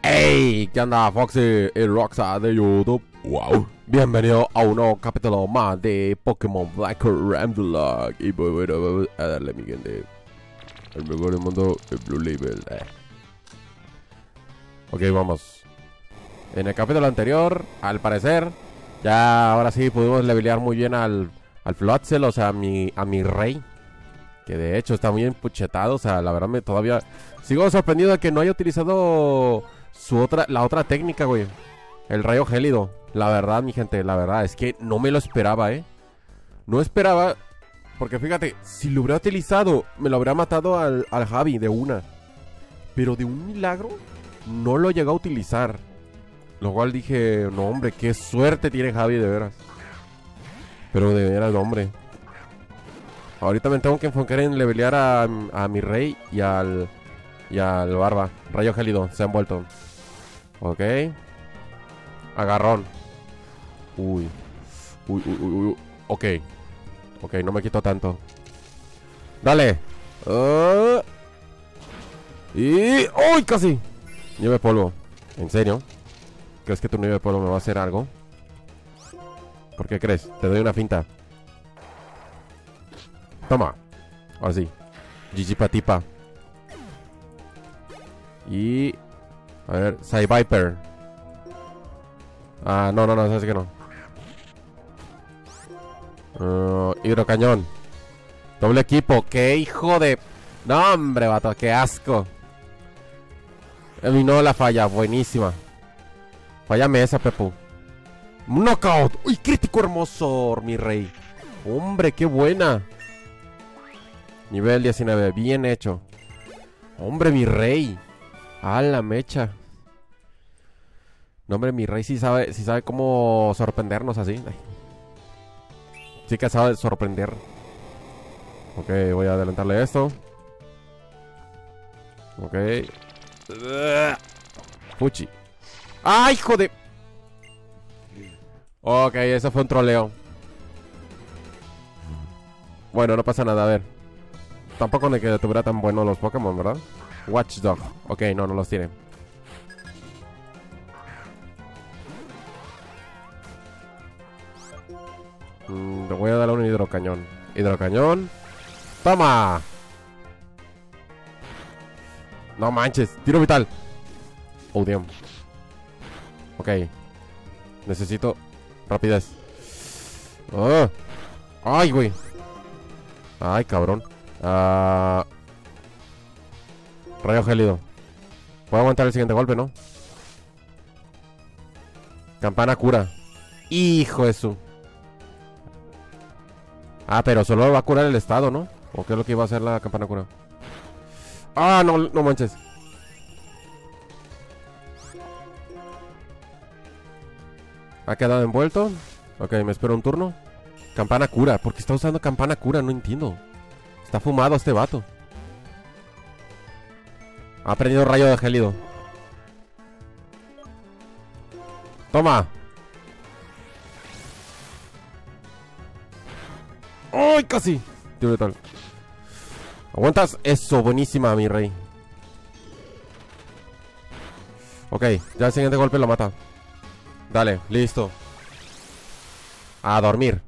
Hey, ¿qué onda, Foxy y Roxa de YouTube? Wow, bienvenido a un nuevo capítulo más de Pokémon Black Ramblog. Y bueno, a darle mi gente. El mejor del mundo, el Blue Label. Ok, vamos. En el capítulo anterior, al parecer, ya ahora sí pudimos levelear muy bien al Floatzel, o sea, a mi rey. Que de hecho está muy empuchetado, o sea, la verdad me todavía sigo sorprendido de que no haya utilizado la otra técnica, güey. El rayo gélido. La verdad, mi gente, la verdad es que no me lo esperaba, No esperaba, porque fíjate, si lo hubiera utilizado, me lo habría matado al Javi de una. Pero de un milagro, no lo llegó a utilizar. Lo cual dije, no hombre, qué suerte tiene Javi, de veras. Pero de veras, hombre. Ahorita me tengo que enfocar en levelear a mi rey y al barba. Rayo gélido, se ha envuelto. Ok. Agarrón. Uy. Uy. Ok. Ok, no me quito tanto. Dale. Y... ¡Uy! Casi. Nieve de polvo. ¿En serio? ¿Crees que tu nieve de polvo me va a hacer algo? ¿Por qué crees? Te doy una finta. Toma. Ahora sí. GG patipa. Y... a ver, Psyviper. Ah, no, sabes que no. Hidrocañón. Doble equipo. ¡Qué hijo de... No, hombre, vato, qué asco! Eliminó la falla, buenísima. Fállame esa, Pepu. Knockout. ¡Uy, crítico hermoso, mi rey! Hombre, qué buena. Nivel 19, bien hecho. Hombre, mi rey. A la mecha. No, hombre, mi rey sí sabe cómo sorprendernos así. Sí que sabe sorprender. Ok, voy a adelantarle esto. Ok. Fuchi. ¡Ay, hijo de! Ok, eso fue un troleo. Bueno, no pasa nada, a ver. Tampoco de que tuviera tan buenos los Pokémon, ¿verdad? Watchdog. Ok, no los tiene. Le voy a dar un hidrocañón. Hidrocañón. ¡Toma! No manches. Tiro vital. Oh, damn. Ok. Necesito rapidez. Ay, güey. Ay, cabrón. Rayo gélido. Puedo aguantar el siguiente golpe, ¿no? Campana cura. Hijo de su. Ah, pero solo va a curar el estado, ¿no? ¿O qué es lo que iba a hacer la campana cura? Ah, no manches. Ha quedado envuelto. Ok, me espero un turno. Campana cura. ¿Por qué está usando campana cura? No entiendo. Está fumado este vato. Ha aprendido rayo de gélido. Toma. ¡Ay, casi! Tío letal. ¿Aguantas? Eso, buenísima, mi rey. Ok, ya el siguiente golpe lo mata. Dale, listo. A dormir.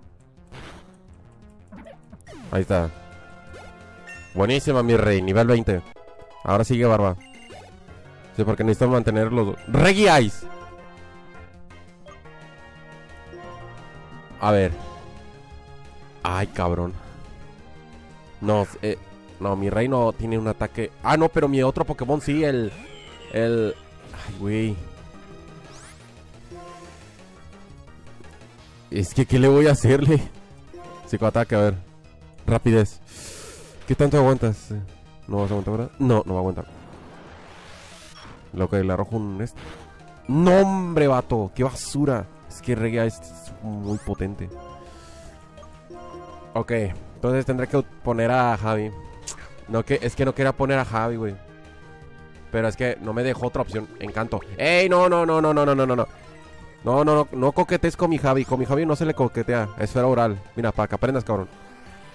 Ahí está. Buenísima, mi rey, nivel 20. Ahora sigue barba. Sí, porque necesitamos mantener los dos. ¡Reggie Ice! A ver. Ay, cabrón. No, no, mi rey no tiene un ataque. Ah, no, pero mi otro Pokémon sí, Ay, güey. Es que, ¿qué le voy a hacerle? Psicoataque, a ver. Rapidez. ¿Qué tanto aguantas? ¿No vas a aguantar, verdad? No va a aguantar. Lo que le arrojo un... ¡No, hombre, vato! ¡Qué basura! Es que Reggie es muy potente. Ok, entonces tendré que poner a Javi. Es que no quería poner a Javi, güey. Pero es que no me dejó otra opción. Encanto. ¡Ey! No. No coquetes con mi Javi. Con mi Javi no se le coquetea. Esfera oral. Mira, para que aprendas, cabrón.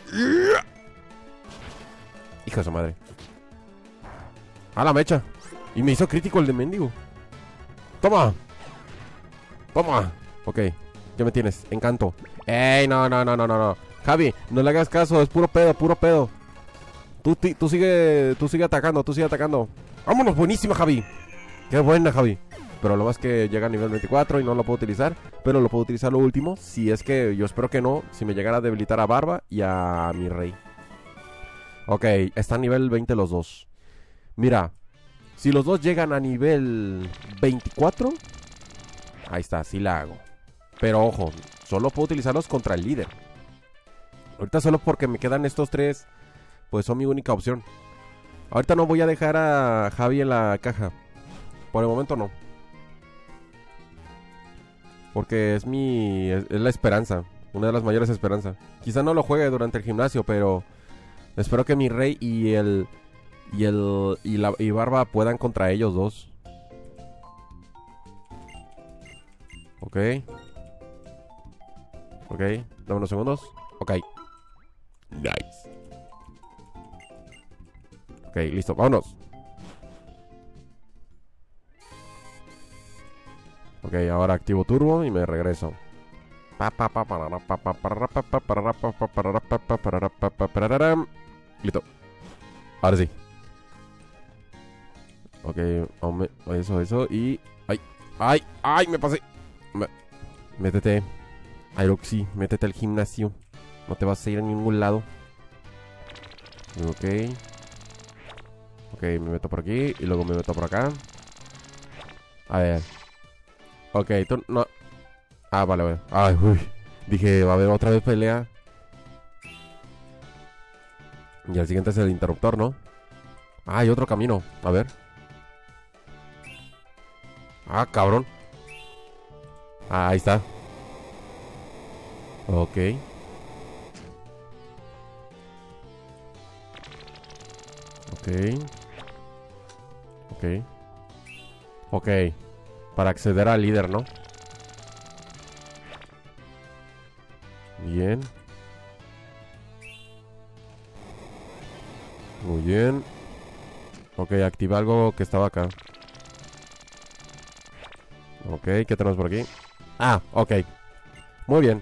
Hijo de su madre. A la mecha. Y me hizo crítico el de mendigo. ¡Toma! ¡Toma! Ok, ¿qué me tienes? Encanto. ¡Ey! No. Javi, no le hagas caso, es puro pedo, puro pedo. Tú sigue atacando, tú sigue atacando. ¡Vámonos! Buenísima, Javi. ¡Qué buena, Javi! Pero lo más que llega a nivel 24 y no lo puedo utilizar. Pero lo puedo utilizar lo último. Si es que, yo espero que no, si me llegara a debilitar a Barba y a mi rey. Ok, está a nivel 20 los dos. Mira, si los dos llegan a nivel 24, ahí está, sí la hago. Pero ojo, solo puedo utilizarlos contra el líder. Ahorita solo porque me quedan estos tres, pues son mi única opción. Ahorita no voy a dejar a Javi en la caja. Por el momento no. Porque es la esperanza. Una de las mayores esperanzas. Quizá no lo juegue durante el gimnasio, pero espero que mi rey y Barba puedan contra ellos dos. Ok. Ok, dame unos segundos. Ok. Nice. Ok, listo, vámonos. Ok, ahora activo turbo y me regreso. Listo. Ahora sí. Ok, eso y... ¡Ay! Me pasé. Métete. Aeroxy, métete al gimnasio. No te vas a ir a ningún lado. Ok. Ok, me meto por aquí y luego me meto por acá. A ver. Ok, tú no... Ah, vale. Ay, uy. Dije, va a haber otra vez pelea. Y el siguiente es el interruptor, ¿no? Ah, hay otro camino. A ver. Ah, cabrón. Ah, ahí está. Ok. Ok. Para acceder al líder, ¿no? Bien. Muy bien. Ok, activa algo que estaba acá. Ok, ¿qué tenemos por aquí? Ah, ok. Muy bien.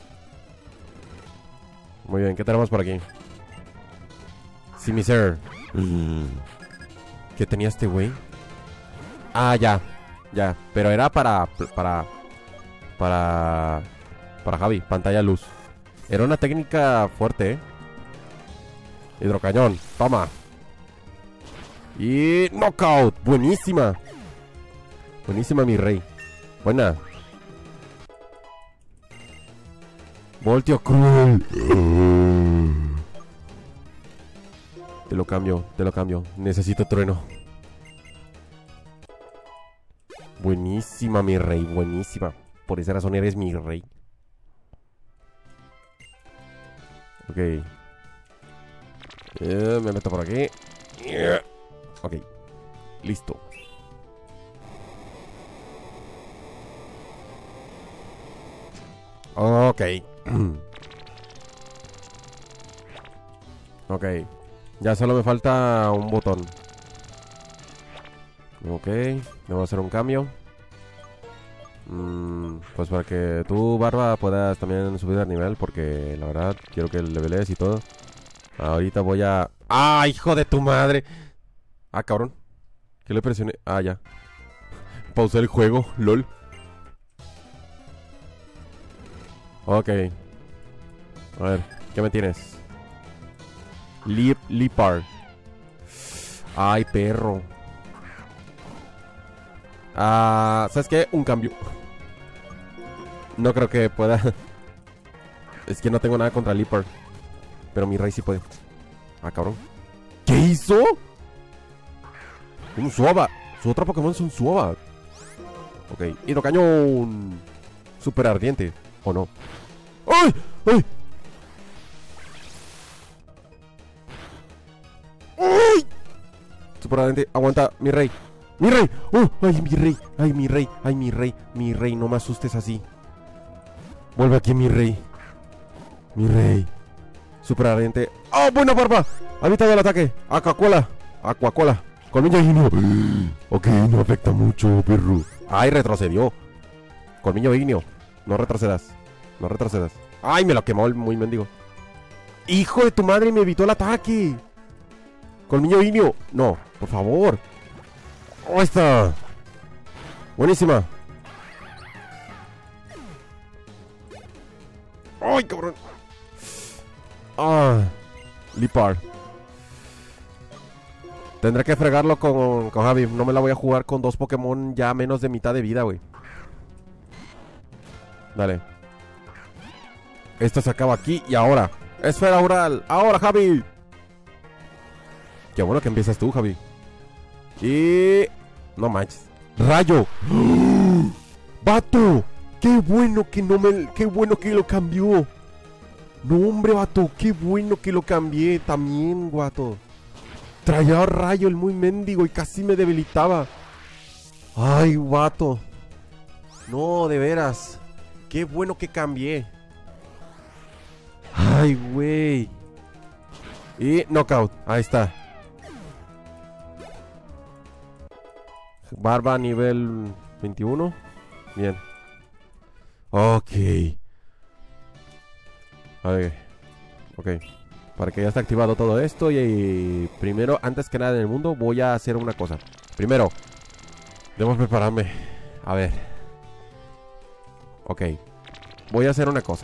Muy bien, ¿qué tenemos por aquí? Simiser. ¿Qué tenía este güey? Ah, ya. Pero era para Javi, pantalla luz. Era una técnica fuerte, ¿eh? Hidrocañón, toma. Y knockout, buenísima. Buenísima, mi rey. Buena. Voltio cruel. Te lo cambio. Necesito trueno. Buenísima, mi rey, buenísima. Por esa razón eres mi rey. Ok. Me meto por aquí. Ok. Listo. Ok. Ok. Ya solo me falta un botón. Ok. Me voy a hacer un cambio. Pues para que tú, Barba, puedas también subir de nivel. Porque la verdad quiero que levelees y todo. Ahorita voy a... ¡Ah, hijo de tu madre! Ah, cabrón. ¿Qué le presioné? Ah, ya. Pausé el juego, lol. Ok. A ver, ¿qué me tienes? Leopard. Ay, perro. ¿Sabes qué? Un cambio. No creo que pueda. Es que no tengo nada contra Leopard. Pero mi rey sí puede. Ah, cabrón. ¿Qué hizo? Un Suaba. Su otro Pokémon es un Suaba. Ok, hidrocañón. Super ardiente. ¿O no? ¡Ay! ¡Ay! ¡Ay! Super ardiente. Aguanta, mi rey. ¡Mi rey! ¡Oh! ¡Ay, mi rey! ¡Ay, mi rey! ¡Ay, mi rey! Mi rey, no me asustes así. Vuelve aquí, mi rey. Mi rey. Super ardiente. ¡Oh, buena, Barba! Ha evitado el ataque. Aquacola. Colmillo ignio. Ok, no afecta mucho, perro. Ay, retrocedió. Colmillo ignio. No retrocedas. No retrocedas. Ay, me lo quemó el muy mendigo. Hijo de tu madre, me evitó el ataque. Colmillo ignio. No, por favor. Oh, está. Buenísima. Ay, cabrón. Ah, Lipar. Tendré que fregarlo con Javi. No me la voy a jugar con 2 Pokémon ya a menos de mitad de vida, güey. Dale. Esto se acaba aquí y ahora. Esfera oral. Ahora, Javi. Qué bueno que empiezas tú, Javi. Y... no manches. Rayo. ¡Oh! ¡Vato! ¡Qué bueno que no me... qué bueno que lo cambió! No, hombre, vato. ¡Qué bueno que lo cambié también, vato! Traía rayo el muy mendigo y casi me debilitaba. Ay, vato. No, de veras. Qué bueno que cambié. Ay, güey. Y knockout. Ahí está. Barba nivel 21. Bien. Ok. A ver. Ok. Para que ya esté activado todo esto. Y primero, antes que nada en el mundo, voy a hacer una cosa. Primero, debo prepararme. A ver. Ok. Voy a hacer una cosa.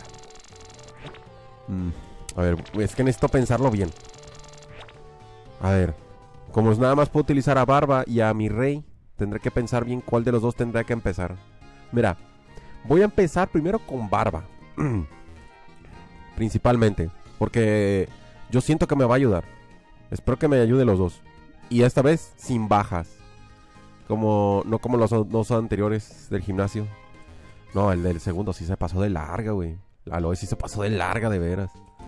A ver, es que necesito pensarlo bien. A ver. Como nada más puedo utilizar a Barba y a mi rey, tendré que pensar bien cuál de los dos tendré que empezar. Mira, voy a empezar primero con Barba. Principalmente. Porque yo siento que me va a ayudar. Espero que me ayude los dos. Y esta vez sin bajas. No como los dos anteriores del gimnasio. No, el del segundo sí se pasó de larga, güey. La Aloy sí se pasó de larga, de veras.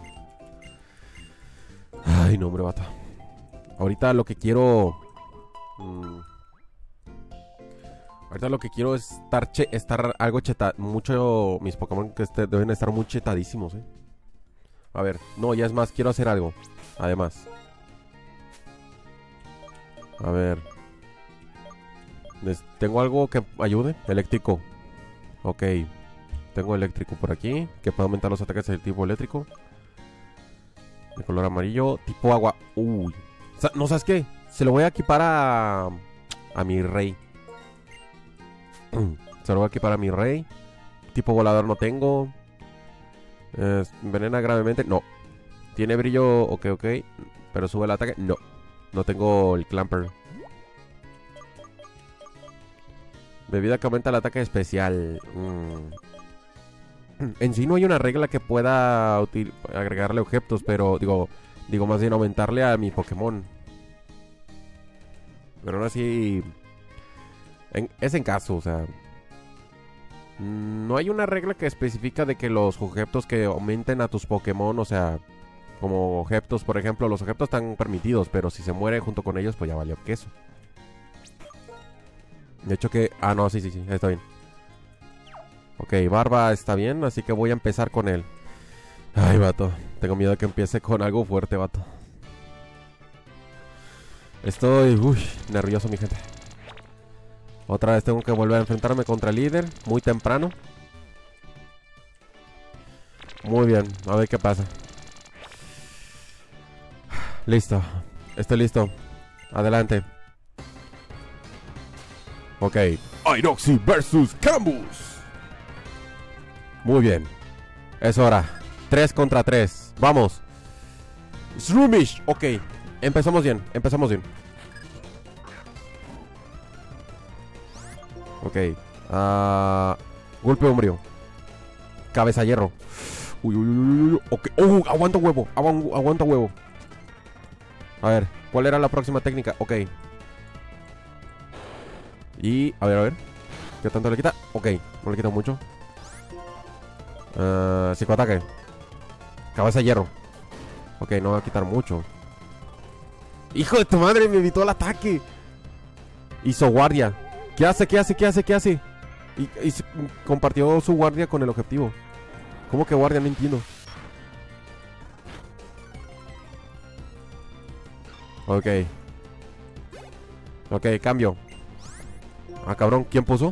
Ay, no, hombre, vato. Ahorita lo que quiero... ahorita lo que quiero es estar algo mucho... Mis Pokémon que deben estar muy chetadísimos, A ver, no, ya es más, quiero hacer algo. Además. A ver. ¿Tengo algo que ayude? Eléctrico. Ok. Tengo eléctrico por aquí, que puede aumentar los ataques del tipo eléctrico. De color amarillo, tipo agua. Uy. No, ¿sabes qué? Se lo voy a equipar a mi rey. Se lo voy a equipar a mi rey. Tipo volador no tengo. Envenena gravemente. No. Tiene brillo. Ok. Pero sube el ataque. No. No tengo el Clamper. Bebida que aumenta el ataque especial. En sí no hay una regla que pueda agregarle objetos, pero digo más bien aumentarle a mi Pokémon. Pero aún así es en caso, o sea, no hay una regla que especifica de que los objetos que aumenten a tus Pokémon, o sea, como objetos, por ejemplo, los objetos están permitidos, pero si se muere junto con ellos, pues ya valió queso. De hecho que... ah, no, sí, está bien. Ok, Barba está bien, así que voy a empezar con él. Ay, vato. Tengo miedo de que empiece con algo fuerte, vato. Estoy... nervioso, mi gente. Otra vez tengo que volver a enfrentarme contra el líder. Muy temprano. Muy bien, a ver qué pasa. Listo. Estoy listo. Adelante. Ok. Ainoxi versus Camus. Muy bien. Es hora. 3 contra 3. Vamos. Shroomish. Ok. Empezamos bien. Ok. Golpe umbrío. Cabeza hierro. Uy. Ok. Aguanta huevo. Aguanta huevo. A ver. ¿Cuál era la próxima técnica? Ok. Y... a ver. ¿Qué tanto le quita? Ok. No le quita mucho. Psicoataque. Cabeza de hierro. Ok, no va a quitar mucho. ¡Hijo de tu madre! Me evitó el ataque. Hizo guardia. ¿Qué hace? Y compartió su guardia con el objetivo. ¿Cómo que guardia? No entiendo. Ok. Ok, cambio. Ah, cabrón, ¿quién puso?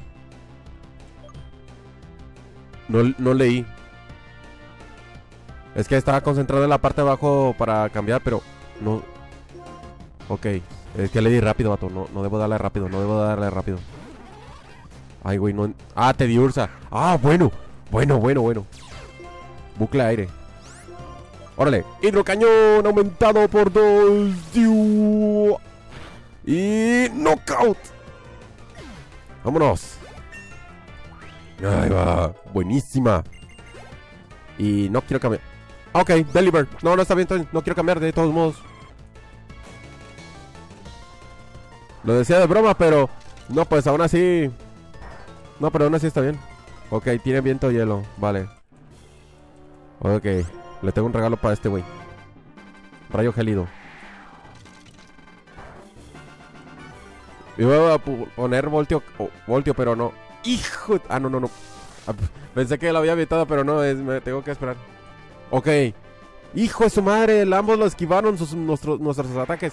No leí. Es que estaba concentrado en la parte de abajo para cambiar, pero no. Ok, es que le di rápido, vato. No debo darle rápido, no debo darle rápido. Ay, güey, no. Ah, te di Ursa. Ah, bueno. Bueno. Bucle de aire. Órale. Hidrocañón aumentado por 2. Y knockout. Vámonos. Ahí va. Buenísima. Y no quiero cambiar. Ok, deliver. No está bien. No quiero cambiar de todos modos. Lo decía de broma, pero no, pues aún así. No, pero aún así está bien. Ok, tiene viento hielo. Vale. Ok. Le tengo un regalo para este güey. Rayo gélido. Iba a poner voltio, pero no. Hijo. Ah, no. Pensé que lo había evitado, pero no, me tengo que esperar. Ok. Hijo de su madre, ambos lo esquivaron nuestros ataques.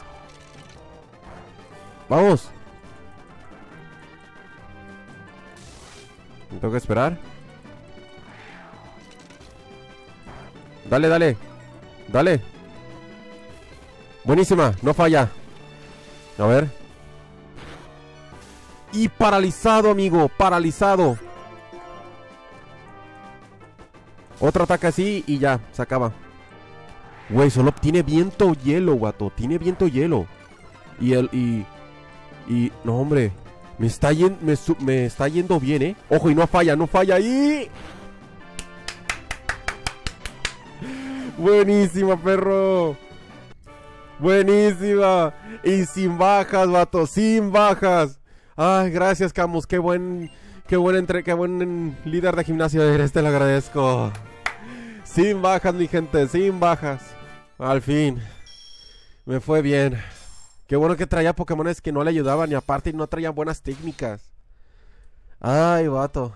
Vamos. Me tengo que esperar. Dale. Buenísima, no falla. A ver. Y paralizado, amigo, paralizado. Otro ataque así y ya, se acaba. Güey, solo tiene viento hielo, guato. Tiene viento hielo. Y no, hombre. Me está yendo bien, ¿eh? Ojo, y no falla. Y... Buenísima, perro. Buenísima. Y sin bajas, vato. Sin bajas. Ay, gracias, Camus. Qué buen líder de gimnasio eres. Te lo agradezco. Sin bajas, mi gente. Sin bajas. Al fin. Me fue bien. Qué bueno que traía Pokémones que no le ayudaban. Y aparte no traía buenas técnicas. Ay, vato.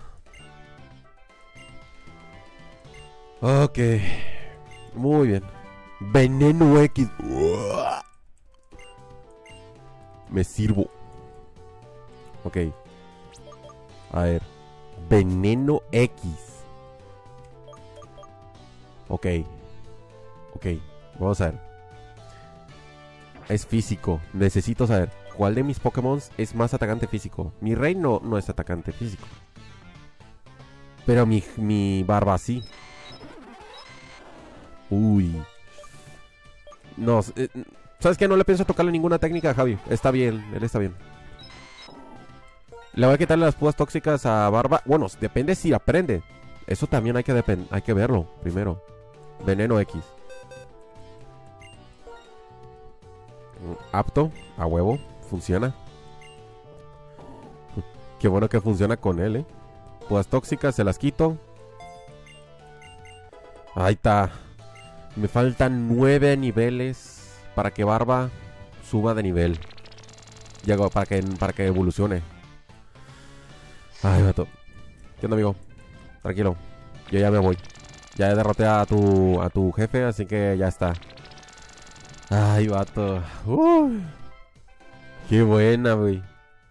Ok. Muy bien. Veneno X. Me sirvo. Ok. A ver. Veneno X. Ok. Vamos a ver. Es físico. Necesito saber cuál de mis Pokémon es más atacante físico. Mi Rey no es atacante físico. Pero mi Barba sí. Uy. No, ¿sabes qué? No le pienso tocarle ninguna técnica a Javi. Está bien, él está bien. Le voy a quitarle las púas tóxicas a Barba. Bueno, depende si aprende. Eso también hay que verlo primero. Veneno X. Apto, a huevo, funciona. Qué bueno que funciona con él, Púas tóxicas, se las quito. Ahí está. Me faltan 9 niveles para que Barba suba de nivel. Llego para que evolucione. Ay, vato. ¿Qué onda, amigo? Tranquilo. Yo ya me voy. Ya derroté a tu jefe, así que ya está. Ay, vato. Qué buena, güey.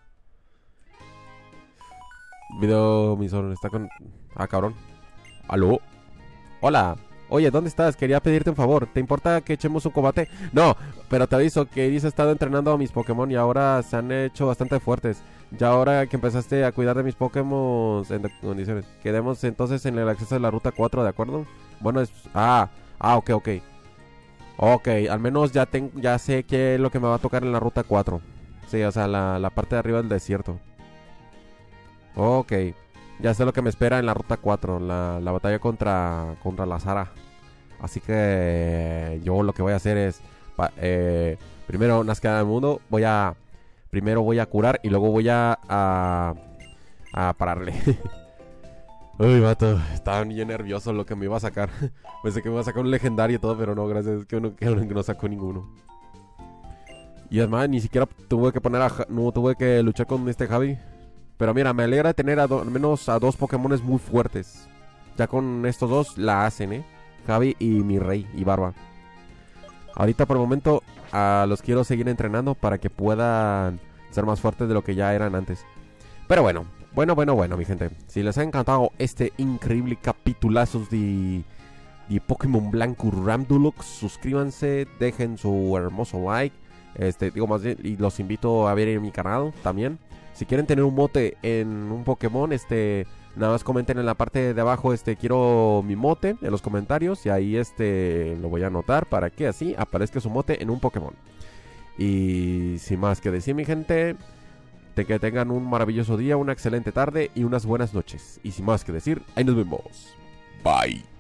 Video emisor está con... Ah, cabrón. ¿Aló? Hola. Oye, ¿dónde estás? Quería pedirte un favor. ¿Te importa que echemos un combate? No, pero te aviso que Iris ha estado entrenando a mis Pokémon y ahora se han hecho bastante fuertes. Ya ahora que empezaste a cuidar de mis Pokémon en condiciones. Quedemos entonces en el acceso de la ruta 4, ¿de acuerdo? Bueno, es... ok. Ok, al menos ya sé qué es lo que me va a tocar en la ruta 4. Sí, o sea, la parte de arriba del desierto. Ok. Ya sé lo que me espera en la ruta 4. La batalla contra la Sara. Así que yo lo que voy a hacer es... primero, Nazca del mundo. Primero voy a curar y luego voy a pararle. Uy, vato, estaba bien nervioso lo que me iba a sacar. Pensé que me iba a sacar un legendario y todo, pero no, gracias, que no sacó ninguno. Y además, ni siquiera tuve que luchar con este Javi. Pero mira, me alegra tener al menos a 2 Pokémones muy fuertes. Ya con estos dos la hacen, Javi y mi Rey y Barba. Ahorita por el momento los quiero seguir entrenando para que puedan ser más fuertes de lo que ya eran antes. Pero bueno, mi gente. Si les ha encantado este increíble capitulazo de Pokémon Blanco Ramdulux, suscríbanse, dejen su hermoso like. Digo más bien, y los invito a ver en mi canal también. Si quieren tener un mote en un Pokémon, nada más comenten en la parte de abajo, quiero mi mote en los comentarios. Y ahí lo voy a anotar para que así aparezca su mote en un Pokémon. Y sin más que decir, mi gente, que tengan un maravilloso día, una excelente tarde y unas buenas noches. Y sin más que decir, ahí nos vemos. Bye.